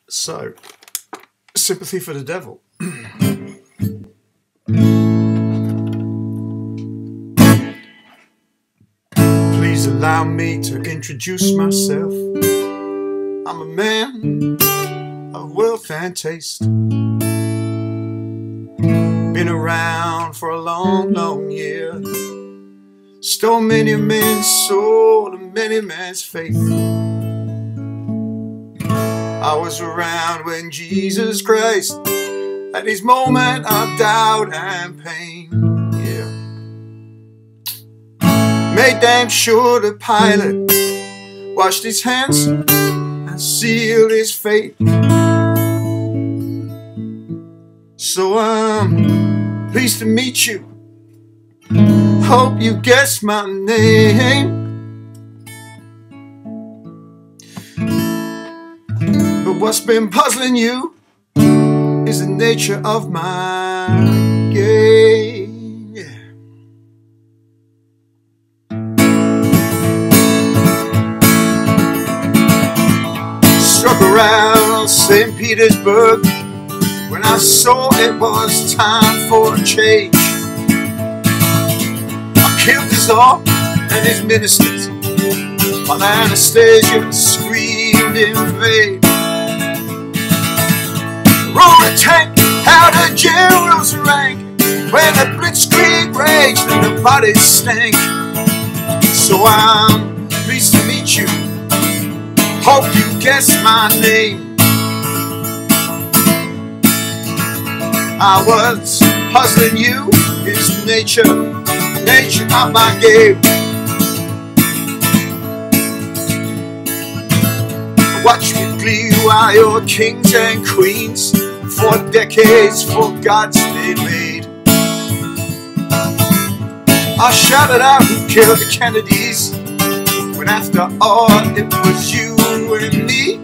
So, sympathy for the devil. Please allow me to introduce myself. I'm a man of wealth and taste. Been around for a long, long year. Stole many a man's soul and many man's faith. I was around when Jesus Christ had his moment of doubt and pain. Yeah. Made damn sure the Pilate washed his hands and sealed his fate. So I'm pleased to meet you. Hope you guessed my name. But what's been puzzling you is the nature of my game. Yeah. Struck around St. Petersburg when I saw it was time for a change. I killed the Tsar and his ministers while Anastasia screamed in vain. Rode a tank out of general's rank when the blitzkrieg raged and the bodies stank. So I'm pleased to meet you. Hope you guess my name. I was puzzling you is the nature of my game. Watch with glee while your kings and queens for decades for gods they made. I shouted out who killed the Kennedys when after all it was you and me.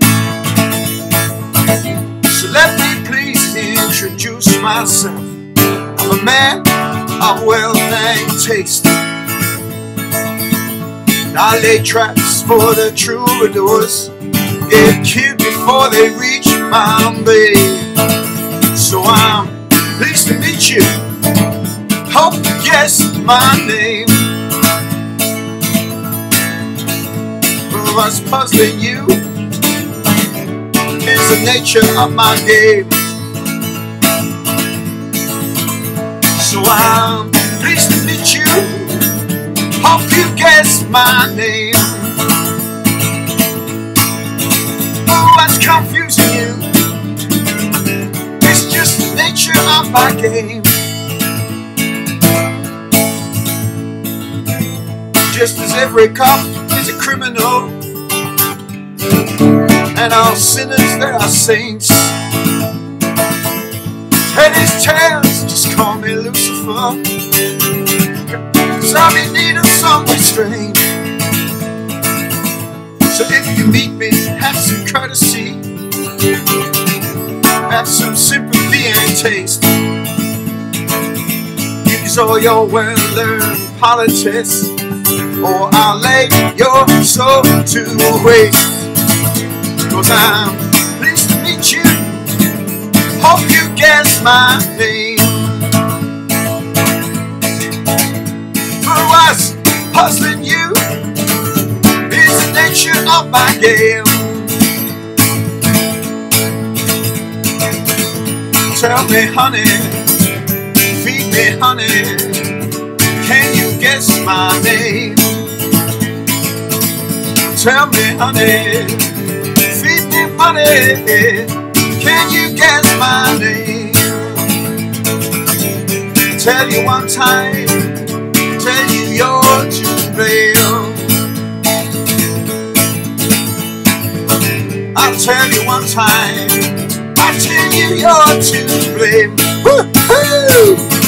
So let me please introduce myself. I'm a man of wealth and taste. And I lay traps for the troubadours, get killed before they reach my bay. So I'm pleased to meet you. Hope you guess my name. What's puzzling you is the nature of my game. So I'm pleased to meet you. Hope you guess my name. What's confusing you? It's just the nature of my game. Just as every cop is a criminal and all sinners they are saints, head is tails, just call me Lucifer, 'cause I'm in need of some restraint. So if you meet me, have some courtesy, have some sympathy and taste. Use all your well-learned politics, or I'll lay your soul to waste. 'Cause I'm pleased to meet you. Hope you guess my name. But what's puzzling you is the nature of my game. Tell me, honey, feed me, honey, can you guess my name? Tell me, honey, feed me money, can you guess my name? Tell you one time, tell you you're to blame. I'll tell you one time, I'll tell you you're to blame. Woo-hoo!